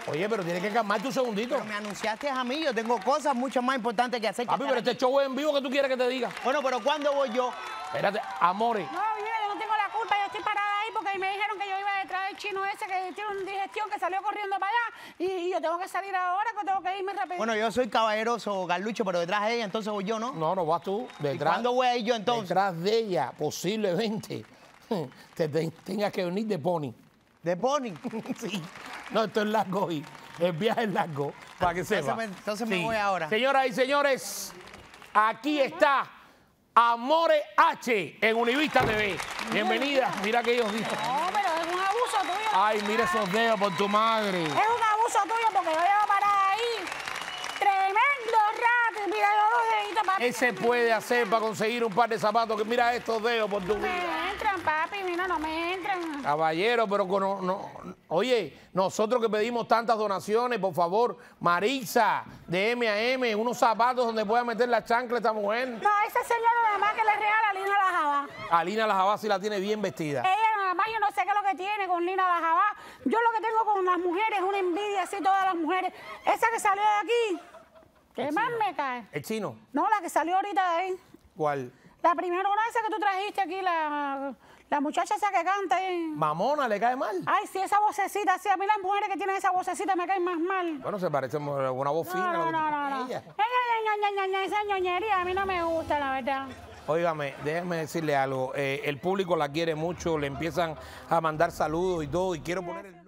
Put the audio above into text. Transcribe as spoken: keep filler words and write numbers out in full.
Oye, pero tienes que calmarte un segundito. Pero me anunciaste a mí, yo tengo cosas mucho más importantes que hacer. Que Papi, pero este show es en vivo, que tú quieres que te diga? Bueno, pero ¿cuándo voy yo? Espérate, amores. No, mira, yo no tengo la culpa, yo estoy parada ahí porque me dijeron que yo iba detrás del chino ese que tiene una digestión que salió corriendo para allá y, y yo tengo que salir ahora, que tengo que irme rápido. Bueno, yo soy caballeroso, Garlucho, pero detrás de ella, entonces voy yo, ¿no? No, no vas tú. Detrás, ¿Y cuándo voy a ir yo entonces? Detrás de ella, posiblemente, te, te tengas que venir de pony. ¿De pony? Sí. No, esto es largo hoy. El viaje es largo, para que sepa. Entonces, me, entonces me voy ahora. Señoras y señores, aquí está Amore H en Univista T V. Bienvenida. Mira que ellos dicen. No, pero es un abuso tuyo. Ay, mira esos dedos por tu madre. Es un abuso tuyo porque yo llevo parada ahí. Tremendo rato. Mira los dos deditos, papi. ¿Qué se puede hacer para conseguir un par de zapatos? Que mira estos dedos por tu vida. Me entran, papi, mira, no me entran. Caballero, pero con, no, no, oye, nosotros que pedimos tantas donaciones, por favor, Marisa, de M a M, unos zapatos donde pueda meter la chancla esta mujer. No, esa señora nada más que le regala a Lina la Jabá. A Lina la Jabá sí la tiene bien vestida. Ella nada más, yo no sé qué es lo que tiene con Lina la Jabá. Yo lo que tengo con las mujeres es una envidia así, todas las mujeres. Esa que salió de aquí, ¿qué más me cae? ¿El chino? No, la que salió ahorita de ahí. ¿Cuál? La primera una esa que tú trajiste aquí, la, la muchacha esa que canta ahí. ¿Mamona le cae mal? Ay, sí, esa vocecita, sí, a mí las mujeres que tienen esa vocecita me caen más mal. Bueno, se parece a una voz fina. No, no, no, no, no. Ella. Ella, ña, ña, ña, esa ñoñería a mí no me gusta, la verdad. Óigame, déjeme decirle algo. Eh, el público la quiere mucho, le empiezan a mandar saludos y todo, y quiero poner el...